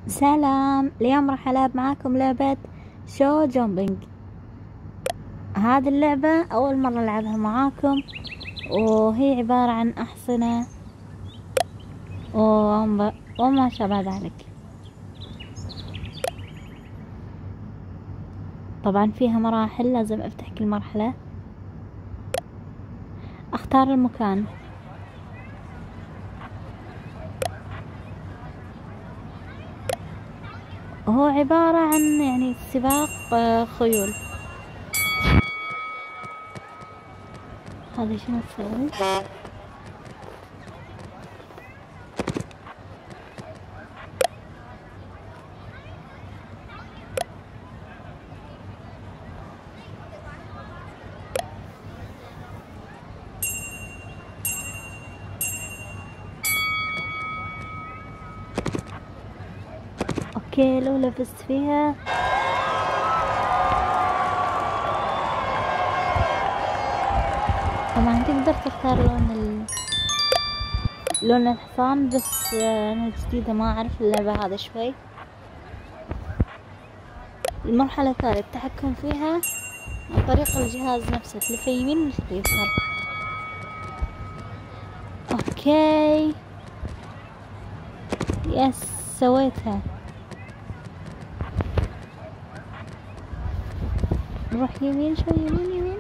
سلام، اليوم راح ألعب معاكم لعبة شو جومبينج. هذه اللعبة أول مرة ألعبها معاكم، وهي عبارة عن أحصنة وما شابه ذلك. طبعا فيها مراحل، لازم أفتح كل مرحلة، أختار المكان، وهو عبارة عن سباق خيول. هذا شنو تسوي؟ اوكي، لو لبست فيها طبعا تقدر تختار لون الحصان، بس انا جديدة ما اعرف اللعبة هذا شوي. المرحلة الثالثة التحكم فيها عن طريق الجهاز نفسه، تلف يمين وتلف يسار. اوكي يس، سويتها. نروح يمين شوي، يمين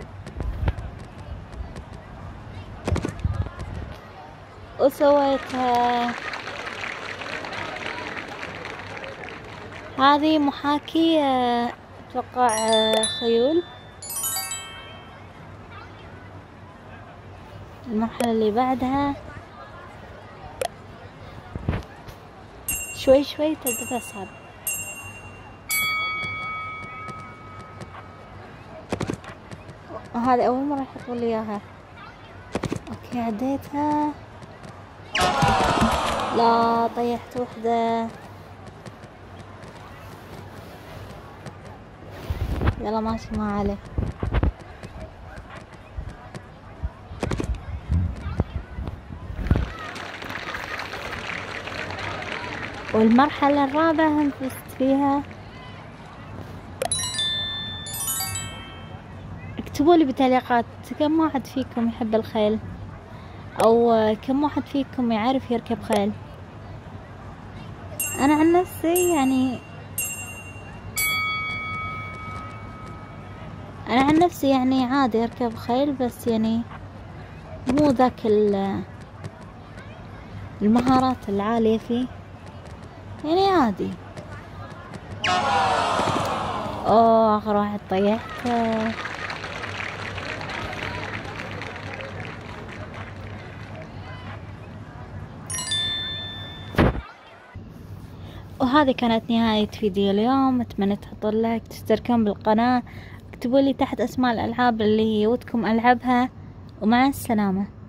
وسويتها. هذه محاكي اتوقع خيول. المرحلة اللي بعدها شوي شوي تبدأ تصعب. وهذه أول مرة يحطوا لي إياها. أوكي عديتها. لا، طيحت وحدة. يلا ماشي، ما عليه. والمرحلة الرابعة هم فزت فيها. اكتبوا لي بالتعليقات كم واحد فيكم يحب الخيل، او كم واحد فيكم يعرف يركب خيل. انا عن نفسي عادي اركب خيل، بس مو ذاك المهارات العالية فيه، عادي. اوه، راح طيحت. وهذه كانت نهاية فيديو اليوم. اتمنى تحطوا لايك، تشتركون بالقناة، اكتبوا لي تحت اسماء الالعاب اللي ودكم العبها، ومع السلامة.